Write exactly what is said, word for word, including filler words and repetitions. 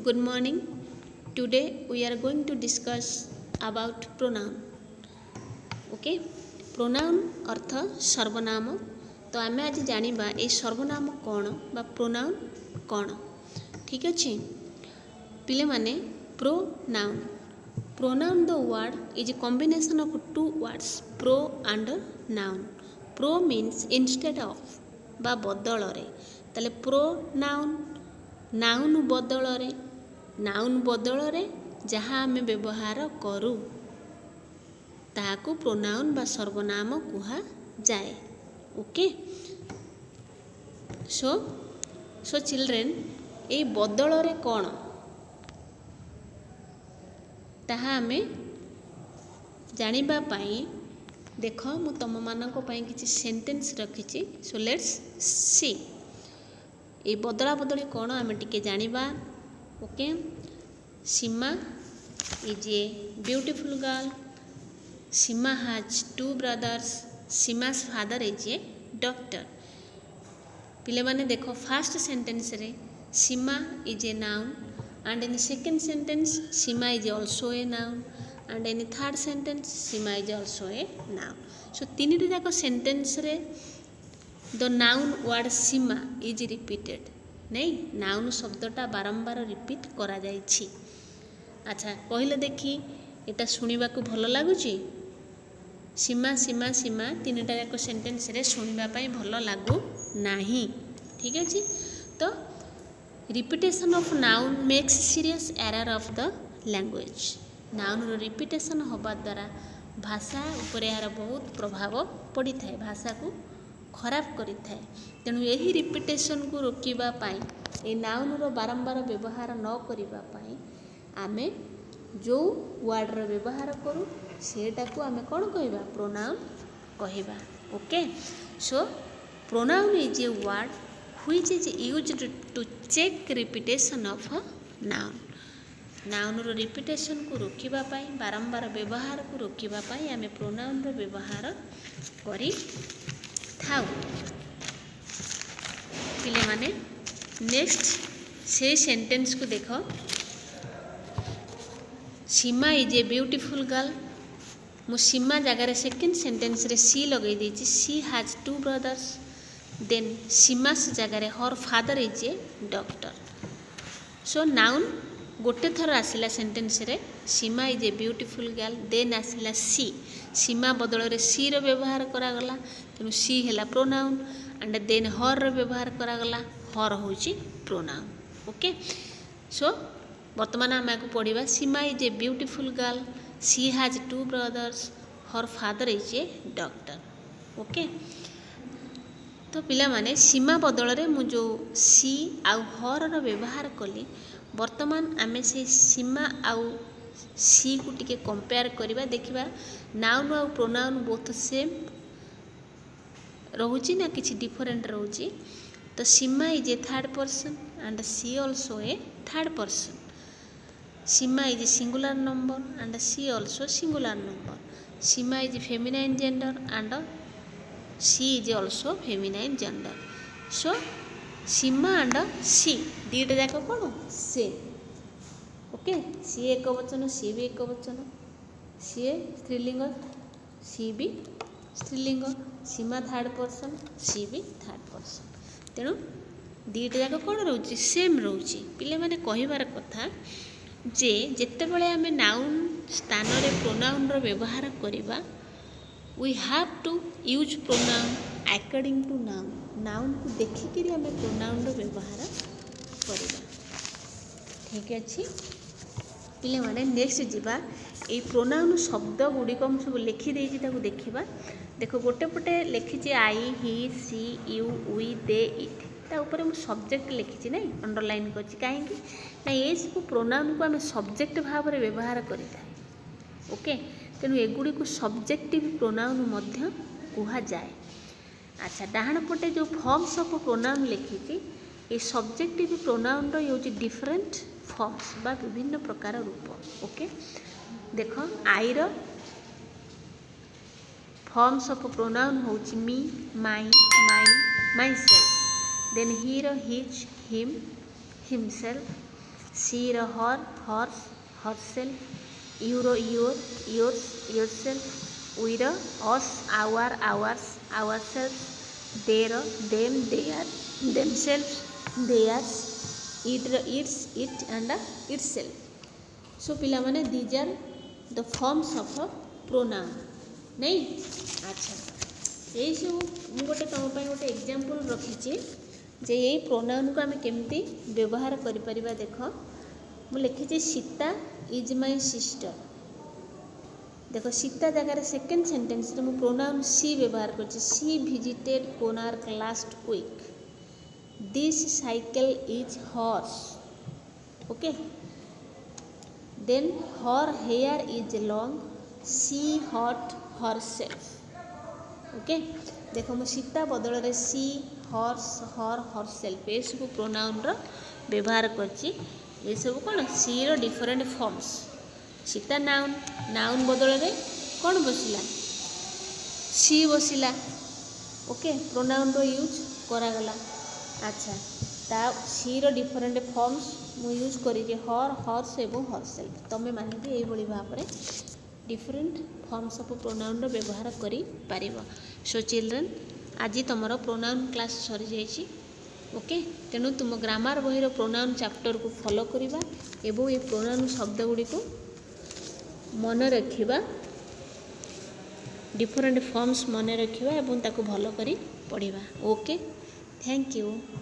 Good morning. Today we are going to discuss about pronoun. Okay? Pronoun अर्थ सर्वनाम. तो आमे आज जानिबा ए सर्वनाम कौन बा pronoun कौन. ठीक अछि. पिले माने pronoun. Pronoun the word is a combination of two words, pro and noun. Pro means instead of बा बदल रे. ताले pronoun नाउन बदल रे नाउन बदल रे जहाँ आमे व्यवहार करू ताहाकू प्रोनाउन बा सर्वनाम कुहा जाए. ओके सो सो चिल्ड्रेन ए बदल रे कौन ताहा आमे जानिबा पाई देख मु तुम मानक पाई किछि सेंटेंस रखिछि. सो लेट्स सी ए बदला बदली कौन आमे टिके जानिबा. Okay Seema is a beautiful girl. Seema has two brothers. Seema's father is a doctor. पिले माने देखो फर्स्ट सेंटेंस रे Seema is a noun and in second sentence Seema is also a noun and in third sentence Seema is also a noun. So तीन जाक sentence रे the noun word Seema is repeated. नहीं noun शब्दटा बारंबार रिपीट करा जाइछि. अच्छा कहले देखी एटा सुनिबा को भल लागुची. सीमा सीमा सीमा तीनटा जाक सेंटेंस रे सुनिबा पई भल लागू नाही. ठीक अछि. तो repetition of noun makes serious error of the language. Noun रो रिपीटेशन होबा द्वारा भाषा ऊपर यार बहुत प्रभाव पड़ी थाए. भाषा को खराब करि थाए. तेणु यही रिपीटेशन को रोकिबा पाई ए नाउन रो बारंबार व्यवहार न करिबा पाई आमे जो वर्ड रो व्यवहार करू सेटा को आमे कोन कहबा प्रोनाउन कहबा. Okay so pronoun is a word which is used to check repetition of a noun. Noun रो रिपीटेशन को रोकिबा पाई बारंबार व्यवहार को रोकिबा पाई आमे प्रोनाउन रो व्यवहार करी थाउ. पिले माने नेक्स्ट से सेंटेंस को देखो. Seema is a beautiful girl. मु सीमा जगार सेकेंड सेंटेंस रे सी लगे देछि. She has two brothers. Then Seema's जगार her father is a doctor. So noun गोटे थर आसला सेंटेंस रे Seema is a beautiful girl. Then आसला सी. सीमा बदल रे सी रो व्यवहार करा गला. तेणु सी हैला प्रोनाउन एंड देन हर रो व्यवहार करा गला. हर होची प्रोनाउन. ओके सो वर्तमान आम को पढ़ा. Seema is a beautiful girl. She has two brothers. Her father is a doctor. Okay तो पिला माने सीमा बदल रे मु जो सी आउ हर रो व्यवहार कली वर्तमान आमे से सीमा आउ सी को टिके कंपेयर करिबा. देखिबा नाउन आउ प्रोनाउन बोथ सेम रहुची ना किछि डिफरेंट रहुची. तो Seema is a third person and she also a third person. Seema is a singular number and she also singular number. Seema is feminine gender and she is also feminine gender. So Seema and she दीटा जाक कौन same. Okay सी एक वचन सी भी एक वचन. सी स्त्रीलिंग सी भी स्त्रीलिंग. सीमा थर्ड पर्सन सी भी थर्ड पर्सन. तेणु दीटा जाक कौन रोचे सेम रोचे. पिले माने कहिबार कथा जे जेतेबेले आमे नाउन स्थान रे प्रोनाउन रो व्यवहार करिबा we have to use pronoun according to noun. Noun को देखिक आमे प्रोनाउन रो व्यवहार करिबा. ठीक अछि. पिले माने नेक्स्ट जीवा ए प्रोनाउन शब्द गुड़िक सब लिखी देछि ताको देखिबा. देखो गोटे पटे लिखी I he she you we they it. ता ऊपर मु सब्जेक्ट लिखी नहीं अंडरलाइन करछि. काहे कि ना ये सब प्रोनाउन को आमे सब्जेक्ट भाव रे व्यवहार करिता. ओके तेणु एगुड़ी को सब्जेक्टिव प्रोनाउन मध्य कुहा जाए. अच्छा डाहाण पटे जो फॉर्म्स ऑफ प्रोनाउन लिखी ये सब्जेक्टिव प्रोनाउन रो यूज डिफरेंट फॉर्म्स बा विभिन्न प्रकार रूप. ओके देखो आई रो फॉर्म्स ऑफ प्रोनाउन होची me my mine myself. Then he रो हिज हिम हिमसेल्फ. सी रो हर हर्स हरसेल्फ, यू रो योर योर्स योरसेल्फ, वी रो us our ours ourselves, they रो them their themselves theirs, it रो its it and itself. So पिला माने these are the forms of a pronoun नहीं। अच्छा यही सब मु गोटे तुम गोटे एग्जांपल रखी जे यही प्रोनाउन को आम केमती व्यवहार करि परिबा। देख मु लिखी सीता इज माय सिस्टर। देख सीता जगह सेकेंड सेंटेंस रे मु प्रोनाउन सी व्यवहार कर। She visited Konark last week, this cycle is horse. Okay then her hair is long, she hot herself. Okay देख मु सीता बदल रे सी हॉर्स हर हरसेल्फ ये सब प्रोनाउन रो व्यवहार करछि। ये सब कौन सी रो different forms. Sita noun, noun बदल रे कौन बसिला सी बसिला। ओके प्रोनाउन रो यूज करागला। अच्छा ता सी रो डिफरेंट फॉर्म्स मु यूज करी हर हर्स एवं हरसेल्फ। तमें माने भी यही भाई भाव में डिफरेंट फॉर्म्स ऑफ प्रोनाउन रो व्यवहार करि पारिबो। सो चिल्ड्रन आज तुमर प्रोनाउन क्लास सरी जाइए। ओके तेणु तुम ग्रामर बही प्रोनाउन चैप्टर को फॉलो करिबा एवं ये प्रोनाउन शब्द गुड़ी को मन रखिबा, डिफरेंट फॉर्म्स मन रखिबा एवं ताको भलो करी पढ़िबा। Okay thank you.